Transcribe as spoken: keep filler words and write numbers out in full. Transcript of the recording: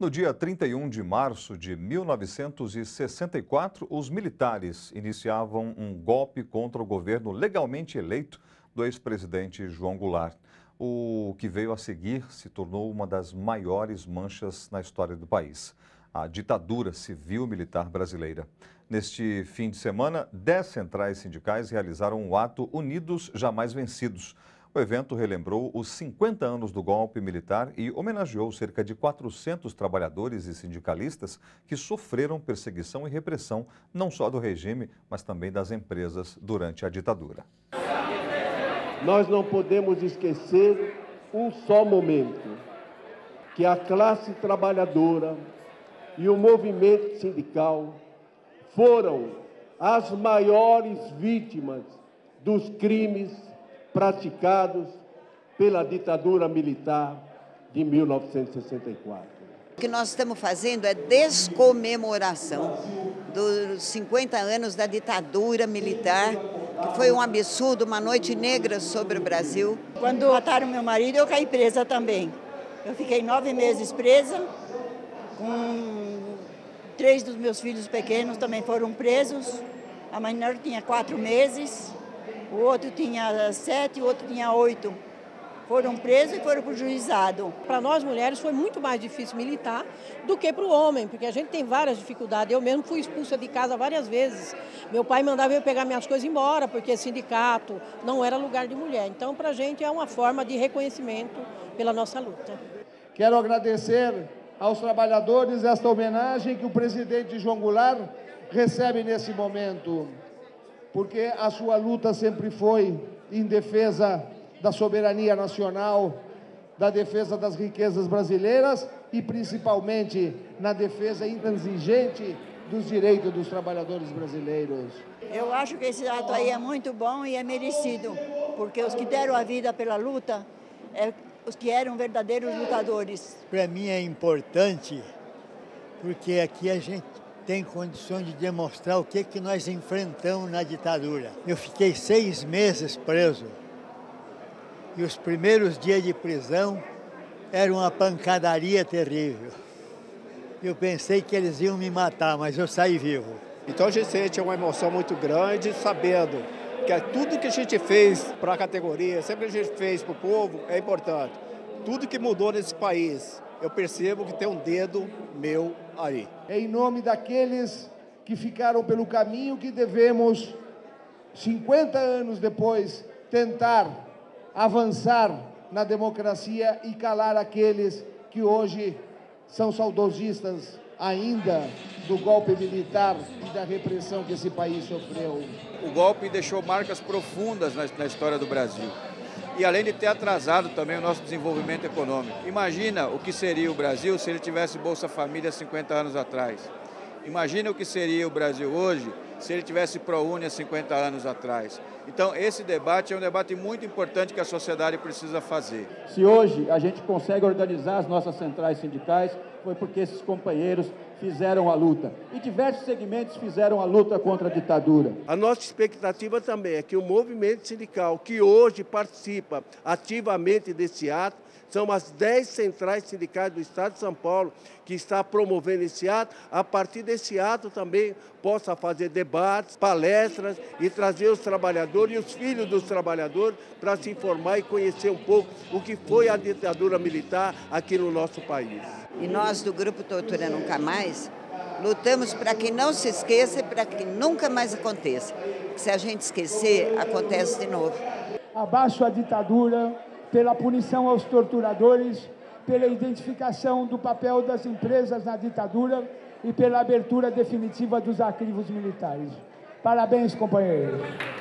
No dia trinta e um de março de mil novecentos e sessenta e quatro, os militares iniciavam um golpe contra o governo legalmente eleito do ex-presidente João Goulart. O que veio a seguir se tornou uma das maiores manchas na história do país: a ditadura civil-militar brasileira. Neste fim de semana, dez centrais sindicais realizaram um ato Unidos Jamais Vencidos. O evento relembrou os cinquenta anos do golpe militar e homenageou cerca de quatrocentos trabalhadores e sindicalistas que sofreram perseguição e repressão, não só do regime, mas também das empresas durante a ditadura. Nós não podemos esquecer um só momento, que a classe trabalhadora e o movimento sindical foram as maiores vítimas dos crimes praticados pela ditadura militar de mil novecentos e sessenta e quatro. O que nós estamos fazendo é descomemoração dos cinquenta anos da ditadura militar, que foi um absurdo, uma noite negra sobre o Brasil. Quando mataram meu marido, eu caí presa também. Eu fiquei nove meses presa, com três dos meus filhos pequenos também foram presos. A menor tinha quatro meses. O outro tinha sete, o outro tinha oito. Foram presos e foram para o juizado. Para nós mulheres foi muito mais difícil militar do que para o homem, porque a gente tem várias dificuldades. Eu mesmo fui expulsa de casa várias vezes. Meu pai mandava eu pegar minhas coisas e ir embora, porque sindicato não era lugar de mulher. Então, para a gente é uma forma de reconhecimento pela nossa luta. Quero agradecer aos trabalhadores esta homenagem que o presidente João Goulart recebe nesse momento, porque a sua luta sempre foi em defesa da soberania nacional, da defesa das riquezas brasileiras e principalmente na defesa intransigente dos direitos dos trabalhadores brasileiros. Eu acho que esse ato aí é muito bom e é merecido, porque os que deram a vida pela luta é os que eram verdadeiros lutadores. Para mim é importante, porque aqui a gente tem condições de demonstrar o que, que nós enfrentamos na ditadura. Eu fiquei seis meses preso e os primeiros dias de prisão eram uma pancadaria terrível. Eu pensei que eles iam me matar, mas eu saí vivo. Então a gente sente uma emoção muito grande, sabendo que tudo que a gente fez para a categoria, sempre que a gente fez para o povo, é importante. Tudo que mudou nesse país, eu percebo que tem um dedo meu aí. É em nome daqueles que ficaram pelo caminho que devemos, cinquenta anos depois, tentar avançar na democracia e calar aqueles que hoje são saudosistas ainda do golpe militar e da repressão que esse país sofreu. O golpe deixou marcas profundas na, na história do Brasil. E além de ter atrasado também o nosso desenvolvimento econômico. Imagina o que seria o Brasil se ele tivesse Bolsa Família cinquenta anos atrás. Imagina o que seria o Brasil hoje se ele tivesse ProUni há cinquenta anos atrás. Então, esse debate é um debate muito importante que a sociedade precisa fazer. Se hoje a gente consegue organizar as nossas centrais sindicais, foi porque esses companheiros fizeram a luta. E diversos segmentos fizeram a luta contra a ditadura. A nossa expectativa também é que o movimento sindical, que hoje participa ativamente desse ato, são as dez centrais sindicais do Estado de São Paulo que está promovendo esse ato. A partir desse ato também possa fazer debates, palestras e trazer os trabalhadores e os filhos dos trabalhadores para se informar e conhecer um pouco o que foi a ditadura militar aqui no nosso país. E nós do Grupo Tortura Nunca Mais lutamos para que não se esqueça e para que nunca mais aconteça. Se a gente esquecer, acontece de novo. Abaixo a ditadura, pela punição aos torturadores, pela identificação do papel das empresas na ditadura e pela abertura definitiva dos arquivos militares. Parabéns, companheiros.